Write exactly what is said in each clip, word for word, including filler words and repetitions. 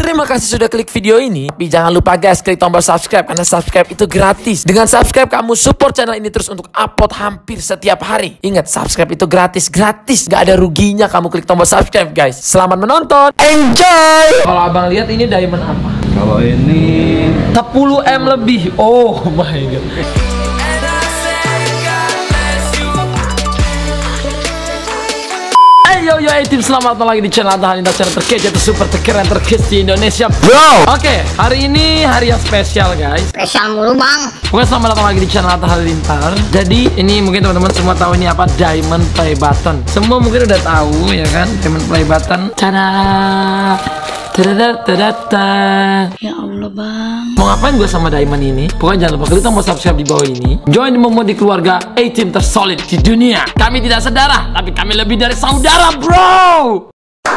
Terima kasih sudah klik video ini. Tapi jangan lupa guys, klik tombol subscribe karena subscribe itu gratis. Dengan subscribe kamu support channel ini terus untuk upload hampir setiap hari. Ingat, subscribe itu gratis, gratis. Gak ada ruginya kamu klik tombol subscribe guys. Selamat menonton, enjoy. Kalau abang lihat ini diamond apa? Kalau ini sepuluh M lebih. Oh my god. Yo yo hey, tim, selamat datang lagi di channel Anda Halilintar, channel terkece, super terkeren, terkece di Indonesia, bro. Oke, okay, hari ini hari yang spesial guys. Spesial mulu bang. Oke, selamat datang lagi di channel Anda Halilintar. Jadi ini mungkin teman-teman semua tahu ini apa, diamond play button. Semua mungkin udah tahu ya kan, diamond play button. Tada. Tada-tada-tada. Ya Allah bang. Mau ngapain gue sama diamond ini? Pokoknya jangan lupa klik tombol subscribe di bawah ini. Join Momo di keluarga A-Team tersolid di dunia. Kami tidak sedarah, tapi kami lebih dari saudara, bro.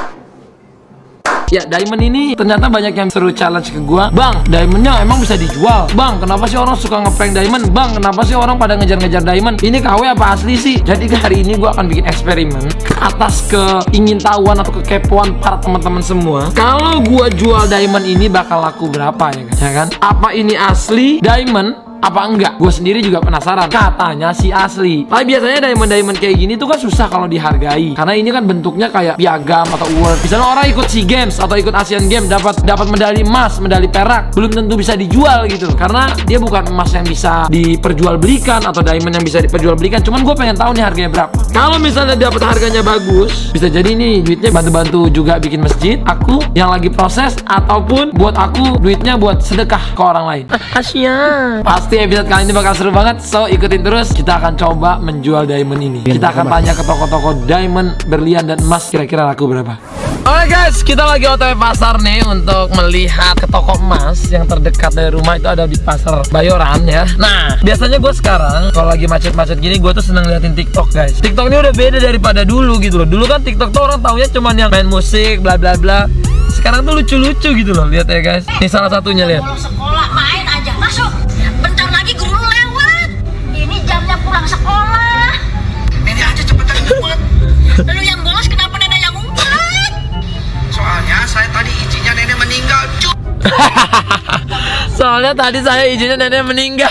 Ya, diamond ini ternyata banyak yang seru challenge ke gua. Bang, diamondnya emang bisa dijual. Bang, kenapa sih orang suka ngeprank diamond? Bang, kenapa sih orang pada ngejar-ngejar diamond? Ini K W apa asli sih? Jadi hari ini gua akan bikin eksperimen atas keingintahuan atau kekepoan para teman-teman semua. Kalau gua jual diamond ini bakal laku berapa ya kan? Ya kan? Apa ini asli diamond? Apa enggak? Gue sendiri juga penasaran. Katanya sih asli. Tapi biasanya diamond-diamond kayak gini tuh kan susah kalau dihargai. Karena ini kan bentuknya kayak piagam atau award. Misalnya orang ikut SEA Games atau ikut Asian Games dapat dapat medali emas, medali perak, belum tentu bisa dijual gitu. Karena dia bukan emas yang bisa diperjualbelikan atau diamond yang bisa diperjualbelikan. Cuman gue pengen tahu nih harganya berapa. Kalau misalnya dapat harganya bagus, bisa jadi nih duitnya bantu-bantu juga bikin masjid, aku yang lagi proses, ataupun buat aku duitnya buat sedekah ke orang lain. Asyik. Pasti episode kali ini bakal seru banget, so ikutin terus. Kita akan coba menjual diamond ini. Kita akan tanya ke toko-toko diamond, berlian, dan emas kira-kira laku berapa. Oke guys, kita lagi O T W pasar nih untuk melihat ke toko emas yang terdekat dari rumah. Itu ada di pasar Bayoran ya. Nah, biasanya gue sekarang kalau lagi macet-macet gini, gue tuh seneng liatin TikTok guys. TikTok ini udah beda daripada dulu gitu loh. Dulu kan TikTok tuh orang taunya cuman yang main musik, bla bla bla. Sekarang tuh lucu-lucu gitu loh, lihat ya guys. Ini salah satunya, lihat. Kalau sekolah main aja masuk. Bentar lagi guru lewat. Ini jamnya pulang sekolah. Nenek aja cepetan ngumpet. Lu yang bolos, kenapa nenek yang ngumpet? Soalnya saya tadi izinnya nenek meninggal, cu. Soalnya tadi saya izinnya nenek meninggal.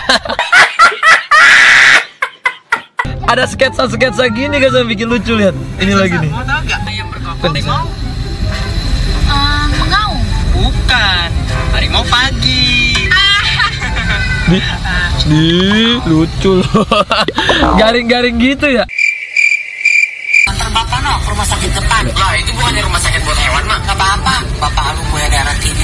Ada sketsa-sketsa gini guys yang bikin lucu, lihat. Ini lagi nih. Mau tau gak ayam berkokok harimau? Uh, mengaum. Bukan, harimau pagi. Di, di lucu loh. Garing-garing gitu ya. Antar bapak no ke rumah sakit depan. Lah itu bukannya rumah sakit buat hewan mah. Gak apa-apa, bapak lu punya darah tinggi.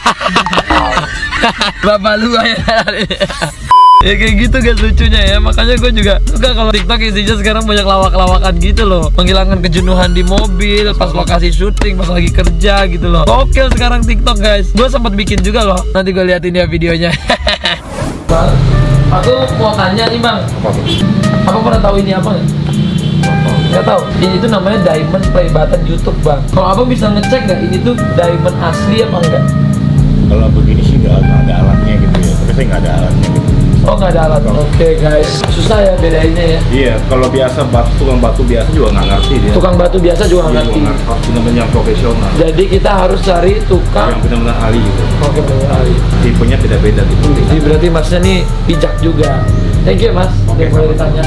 Bapak lu ya. Ya kayak gitu guys lucunya ya. Makanya gue juga suka kalau TikTok isinya sekarang banyak lawak-lawakan gitu loh. Menghilangkan kejenuhan di mobil pas lokasi syuting, pas lagi kerja gitu loh. Oke sekarang TikTok guys. Gue sempat bikin juga loh. Nanti gue liatin ya videonya. Bang, aku mau tanya nih bang. Apa pernah tahu ini apa nggak? Nggak tahu. Ini tuh namanya diamond play button YouTube bang. Kalau abang bisa ngecek nggak ini tuh diamond asli apa enggak? kalau begini sih nggak ada alatnya gitu ya. Tapi saya nggak ada alatnya gitu. Oh nggak ada alat. Oke okay, guys, susah ya bedainnya ya. Iya, kalau biasa batu, tukang batu biasa juga nggak ngerti dia. Tukang batu biasa juga nggak ngerti. Harus benar-benar yang profesional. Jadi kita harus cari tukang yang benar-benar ahli gitu. Oke, benar ahli. Tipenya tidak beda gitu. Jadi berarti masnya nih bijak juga. Thank you mas. Oke, boleh ditanya.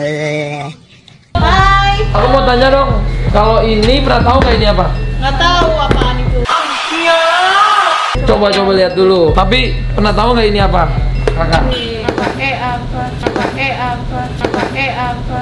Hai. Aku mau tanya dong, kalau ini pernah tahu nggak ini apa? Nggak tahu apaan itu. Coba-coba lihat dulu. Tapi pernah tahu nggak ini apa, kakak? Pakai apa? Pakai apa? Pakai apa?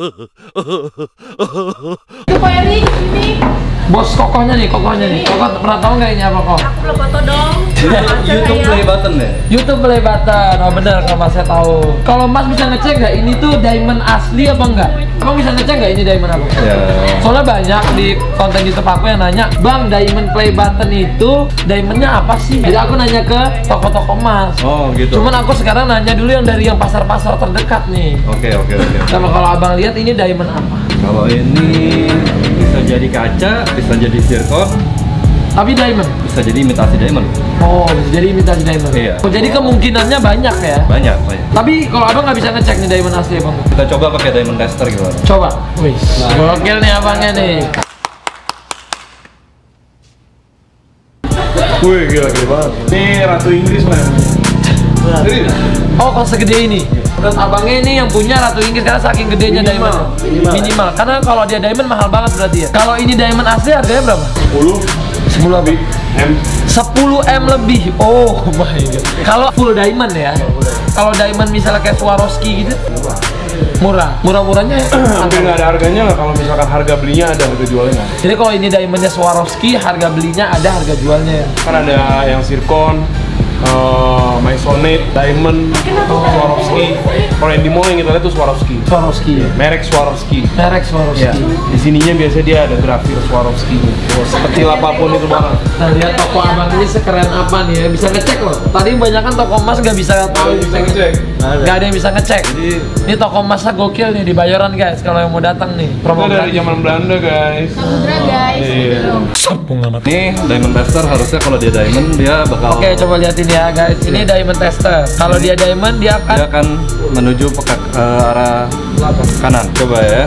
Itu Pak Eri ini. Bos kokohnya nih, kokohnya nih. Koko pernah tahu nggak ini apa kok? Aku lo foto dong. YouTube play button ya? YouTube play button. Oh bener, kalau mas saya tahu. Kalau mas bisa ngecek nggak ini tuh diamond asli apa enggak? Abang bisa ngecek nggak ini diamond apa? Ya. Soalnya banyak di konten YouTube aku yang nanya, bang diamond play button itu diamondnya apa sih? Jadi aku nanya ke toko-toko emas. Oh gitu. Cuman aku sekarang nanya dulu yang dari yang pasar-pasar terdekat nih. Oke oke oke. Sama kalau abang lihat ini diamond apa? Kalau ini bisa jadi kaca, bisa jadi zircon, Tapi diamond? Bisa jadi imitasi diamond. Oh, bisa jadi imitasi diamond. Iya. Oh, jadi kemungkinannya banyak ya? Banyak, banyak. Tapi kalau abang nggak bisa ngecek nih diamond asli abang? Kita coba pakai diamond tester gitu. Coba. Wih, gokil nih abangnya nih. Wih, gila gila banget. Ini Ratu Inggris man. Oh, kok segede ini? Dan abangnya ini yang punya Ratu Inggris karena saking gedenya Minimal. diamond. Minimal. Minimal. Karena kalau dia diamond mahal banget berarti ya. Kalau ini diamond asli harganya berapa? sepuluh sepuluh lebih M. sepuluh M lebih. Oh my god. Kalau full diamond ya. Kalau diamond misalnya kayak Swarovski gitu. Murah. Murah-murahnya Hampir nggak ada harganya lah kalau misalkan harga belinya ada harga jualnya nggak. Jadi kalau ini diamondnya Swarovski, harga belinya ada, harga jualnya. Kan ada yang zircon, uh, Masonite, Diamond, Swarovski. Kalau yang di mall yang kita lihat itu Swarovski. Swarovski. Merek Swarovski. Merek Swarovski. Ya. Di sininya biasanya dia ada grafir Swarovski. Oh, sekecil apapun itu bang. Nah lihat toko abang ini sekeren apa nih ya, bisa ngecek loh. Tadi banyak kan toko emas nggak bisa tahu, Bisa ngecek. nggak ada yang bisa ngecek. Jadi Ini toko emasnya gokil nih di Bayoran guys, kalau yang mau datang nih. itu Promo dari gratis. zaman Belanda guys. Samudra guys. Iya. Sampung amat. Ini diamond tester harusnya kalau dia diamond dia bakal Oke, coba liatin ya guys. Ini diamond tester. Kalau dia diamond dia akan dia akan menuju ke uh, arah kanan. Coba ya.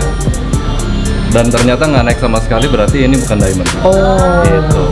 Dan ternyata nggak naik sama sekali, berarti ini bukan diamond. oh. Gitu.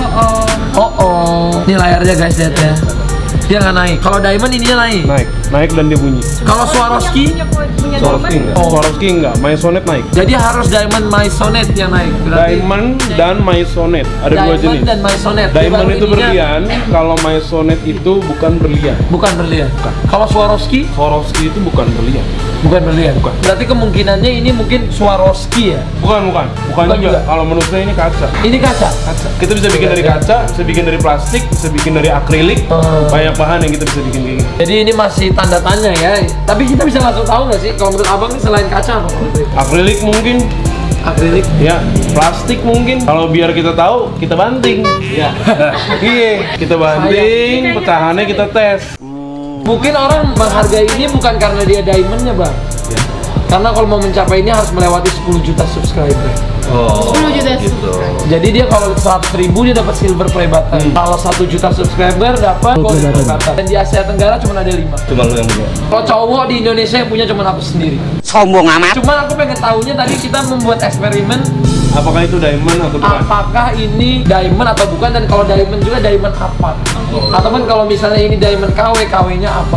Oh oh. Ini layarnya guys, lihat ya. Dia nggak naik. Kalau diamond ininya naik. Naik, naik dan dia bunyi. Kalau Swarovski, Punya Swarovski enggak? Oh. Swarovski enggak, Masonite naik. jadi harus diamond Masonite yang naik. Berarti Diamond dan Masonite ada dua diamond jenis. dan Masonite. Dia Diamond baru itu ininya berlian, kalau Masonite itu bukan berlian. Bukan berlian. Kalau Swarovski Swarovski itu bukan berlian. bukan berlian. Bukan. Berarti kemungkinannya ini mungkin Swarovski ya. Bukan, bukan. Bukan, Bukan juga. juga. Kalau menurut saya ini kaca. Ini kaca. Kaca. Kita bisa bikin dari kaca, bisa bikin dari plastik, bisa bikin dari akrilik. Hmm. Banyak bahan yang kita bisa bikin kayak gini. Jadi ini masih tanda tanya ya. Tapi kita bisa langsung tahu nggak sih kalau menurut abang ini selain kaca apa? Akrilik mungkin, Akrilik. ya. Plastik mungkin. Kalau biar kita tahu, kita banting. Iya. Iya. Kita banting, pecahannya kita tes. Mungkin orang menghargai ini bukan karena dia diamondnya bang. Ya. Karena kalau mau mencapai ini harus melewati sepuluh juta subscriber. Oh, sepuluh juta gitu. Jadi dia kalau seratus ribu dia dapat silver play button. Kalau satu juta subscriber dapat gold play button. Dan di Asia Tenggara cuma ada lima. Cuma lu yang punya. Kalau cowok di Indonesia yang punya cuma aku sendiri. Sombong amat. Cuman aku pengen tahunya tadi kita membuat eksperimen Apakah itu diamond atau bukan? apakah ini diamond atau bukan, dan kalau diamond juga diamond apa? Ataupun kalau misalnya ini diamond K W, K W-nya apa?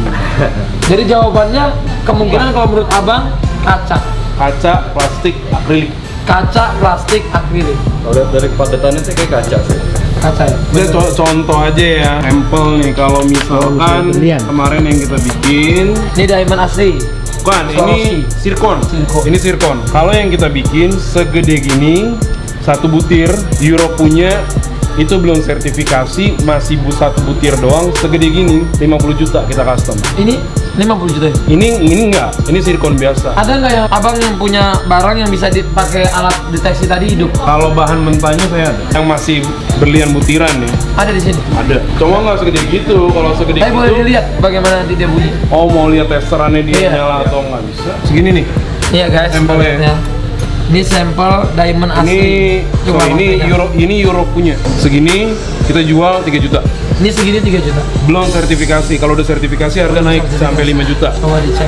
Jadi jawabannya kemungkinan kalau menurut abang kaca, Kaca, plastik, akrilik. kaca, plastik, akrilik. Kalau lihat dari padatannya sih kayak kaca sih. Kaca ya. Kita co- contoh aja ya, sampel nih. Kalau misalkan kemarin yang kita bikin, Ini diamond asli. bukan, Swarovski. ini zircon. Zircon. Ini zircon. Kalau yang kita bikin segede gini, satu butir, Euro punya itu belum sertifikasi, masih bu satu butir doang, segede gini, lima puluh juta kita custom. Ini lima puluh juta ya? Ini ini enggak, ini zircon biasa. Ada nggak yang abang yang punya barang yang bisa dipakai alat deteksi tadi hidup? Kalau bahan mentahnya saya ada, yang masih berlian butiran nih, Ada di sini. ada. Cuma nggak segede gitu, kalau segede Tapi boleh gitu. dilihat bagaimana nanti dia bunyi. Oh, mau lihat testerannya dia Iya. nyala atau nggak bisa? Segini nih. Iya guys, Sampelnya. lihat ya. Ini sampel diamond asli. Ini so, Coba ini pegang. Euro ini Euro punya. Segini kita jual tiga juta. Ini segini tiga juta. Belum sertifikasi. Kalau udah sertifikasi harga Belum naik sertifikasi. sampai lima juta. Coba dicek.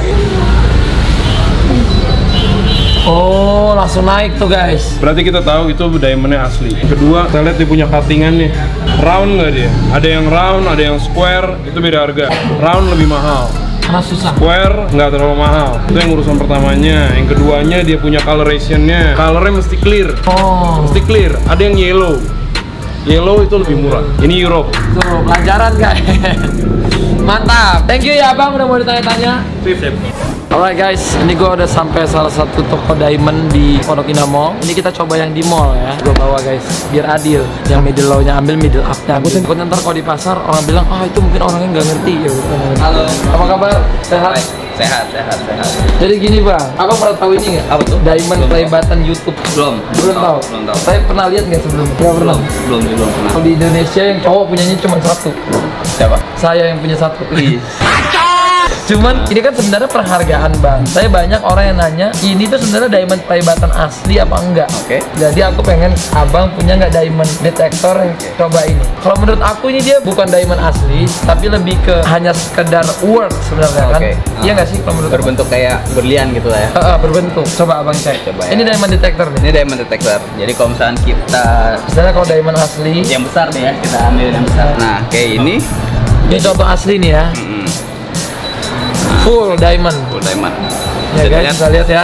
Oh, langsung naik tuh guys. Berarti kita tahu itu diamondnya asli. Kedua, kita lihat dia punya cuttingannya. Round nggak dia? Ada yang round, ada yang square. Itu beda harga. Round lebih mahal. Karena susah. Square nggak terlalu mahal. Itu yang urusan pertamanya. Yang keduanya dia punya coloration-nya. Colornya mesti clear. Oh, Mesti clear. Ada yang yellow. Yellow itu lebih murah. Ini Europe. tuh pelajaran guys. Mantap. Thank you ya abang udah mau ditanya-tanya. Sip, sip. Alright guys, ini gue udah sampai salah satu toko diamond di Pondok Indah Mall. Ini kita coba yang di mall ya. Gue bawa guys, biar adil. Yang middle low-nya ambil, middle up-nya ambil. Takut ntar kalau di pasar orang bilang, ah itu mungkin orangnya nggak ngerti ya. Halo. Apa kabar? Sehat? Sehat, sehat, sehat. Jadi gini bang, abang pernah tahu ini nggak? Apa tuh? Diamond Belum play tahu. button YouTube. Belum. Belum tahu. Belum tahu. Saya pernah lihat nggak sebelum? Nggak pernah. Belum, belum pernah. Kalau di Indonesia yang cowok punyanya cuma satu. Siapa? Saya yang punya satu. Ih. Cuman ini kan sebenarnya penghargaan bang. Saya banyak orang yang nanya, ini tuh sebenarnya diamond play button asli apa enggak? Oke. Jadi aku pengen abang punya nggak diamond detector yang coba ini. Kalau menurut aku ini dia bukan diamond asli, tapi lebih ke hanya sekedar work sebenarnya kan? Oke. Iya nggak sih kalau menurut abang? Berbentuk kayak berlian gitu lah ya. Uh, uh, berbentuk. Coba abang cek. Coba ya. Ini diamond detector nih. Ini diamond detector. Jadi kalau misalnya kita Sebenarnya kalau diamond asli, yang besar nih ya, kita ambil yang besar. Nah, kayak ini. ini contoh asli nih ya. Mm-mm. Full diamond. Full diamond. Ya Bisa guys, dilihat? kita lihat ya.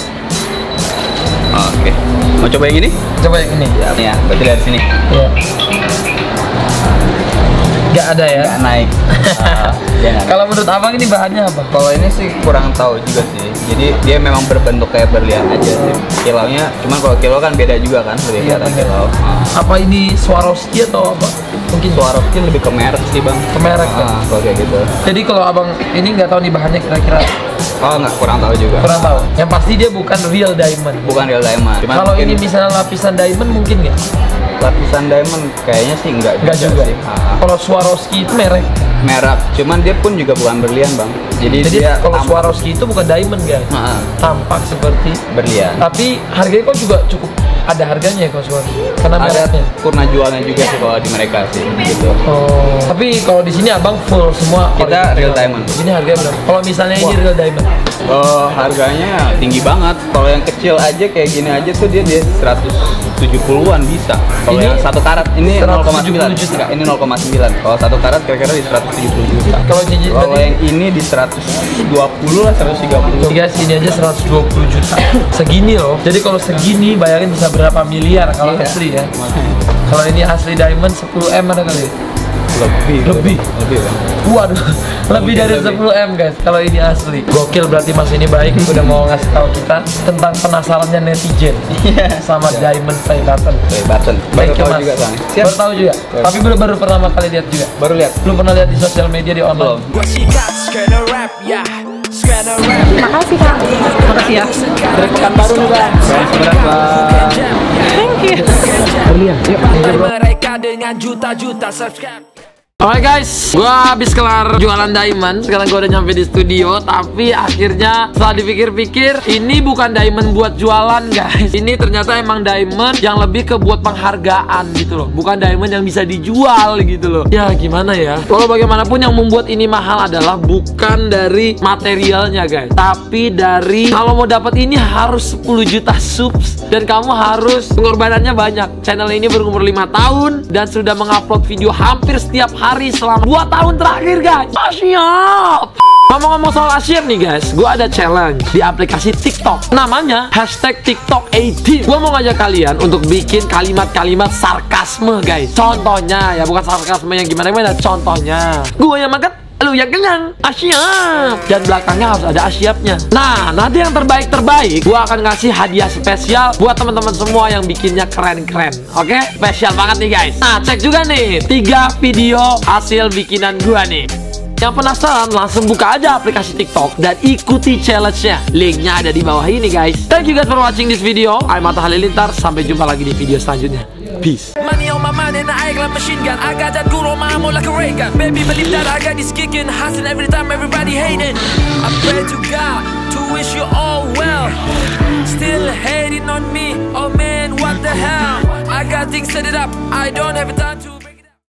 Oke. Mau coba yang ini? Coba yang ini. Ya, nih ya. Berarti dari sini. Ya. Nggak ada ya. Nggak naik. Ah, dia nggak naik. Kalau menurut abang ini bahannya apa? Kalau ini sih kurang tahu juga sih. Jadi dia memang berbentuk kayak berlian aja sih. Kilaunya, cuman kalau kilo kan beda juga kan, lebih Iya, kelihatan bener. kilau. Ah. Apa ini Swarovski atau apa? Mungkin Swarovski lebih ke merek sih bang. Ke merek, kan? Ah, kalau kayak gitu. Jadi kalau abang ini nggak tahu nih bahannya kira-kira, Oh nggak, kurang tahu juga. kurang tahu. Yang pasti dia bukan real diamond. Bukan real diamond. Cuman Kalau mungkin ini misalnya lapisan diamond mungkin nggak? lapisan diamond kayaknya sih enggak Nggak juga. sih. Ah, Kalau Swarovski itu merek. merek. Cuman dia pun juga bukan berlian bang. Jadi, Jadi dia kalau tampak- Swarovski itu bukan diamond guys. Ah, Tampak seperti. berlian. Tapi harganya kok juga cukup ada harganya ya kalau Swarovski. Karena Ada mereknya. kurna jualnya juga sih kalau di mereka sih gitu. Oh. Tapi kalau di sini abang full semua. Kita original. real diamond. Ini harganya berapa? Kalau misalnya ini Wah. real diamond. Oh, harganya tinggi banget. Kalau yang kecil aja kayak gini aja tuh dia dia seratus tujuh puluhan bisa. Kalau Ini yang satu karat ini nol koma sembilan. seratus tujuh puluh juta. Enggak, ini nol koma sembilan. Kalau satu karat kira-kira di seratus tujuh puluh juta. Kalau cincin Kalau berarti- yang ini di seratus dua puluh lah, seratus tiga puluh. Jadi guys, ini aja seratus dua puluh juta. Segini loh. Jadi kalau segini bayangin bisa berapa miliar kalau Iya. asli ya. Kalau ini asli diamond sepuluh M ada kali. Lebih. Lebih. Lebih. Bang. Waduh, lebih dari lebih. sepuluh M guys kalau ini asli. Gokil berarti Mas ini baik udah mau ngasih tahu kita tentang penasarannya netizen sama diamond play button. Oke, button. Baru Thank you, tahu Mas. juga bang. Siap. Baru tahu juga. Tapi baru baru pertama kali lihat juga. Baru lihat. Belum pernah lihat di sosial media di online. Belum. Makasih kak. Makasih ya. Dari Pekanbaru nih bang. Berapa? Thank you. Mereka dengan juta-juta subscribe. Oke guys, gua habis kelar jualan diamond. Sekarang gua udah nyampe di studio. Tapi akhirnya setelah dipikir-pikir, ini bukan diamond buat jualan guys. Ini ternyata emang diamond yang lebih ke buat penghargaan gitu loh. Bukan diamond yang bisa dijual gitu loh. Ya gimana ya, kalau bagaimanapun yang membuat ini mahal adalah bukan dari materialnya guys, tapi dari kalau mau dapat ini harus sepuluh juta subs. Dan kamu harus pengorbanannya banyak. Channel ini berumur lima tahun dan sudah mengupload video hampir setiap hari selama dua tahun terakhir guys. Asyap. Ngomong-ngomong soal asyap nih guys, gue ada challenge di aplikasi TikTok. Namanya hashtag TikTok delapan. Gue mau ngajak kalian untuk bikin kalimat-kalimat sarkasme guys. Contohnya ya, bukan sarkasme yang gimana-gimana. Contohnya, gue yang makan, lu yang kenyang, asyap. Dan belakangnya harus ada asyapnya. Nah, nanti yang terbaik-terbaik gua akan ngasih hadiah spesial buat teman-teman semua yang bikinnya keren-keren. Oke? Spesial banget nih guys. Nah, cek juga nih tiga video hasil bikinan gua nih. Yang penasaran langsung buka aja aplikasi TikTok dan ikuti challenge-nya. Linknya ada di bawah ini guys. Thank you guys for watching this video. I'm Atta Halilintar. Sampai jumpa lagi di video selanjutnya. Peace. Money on my mind and I act like machine gun. I got that good on my arm like a ray gun. Baby, believe that I got this kicking, hustling every time everybody hating. I pray to God to wish you all well. Still hating on me, oh man, what the hell? I got things set it up, I don't have time to.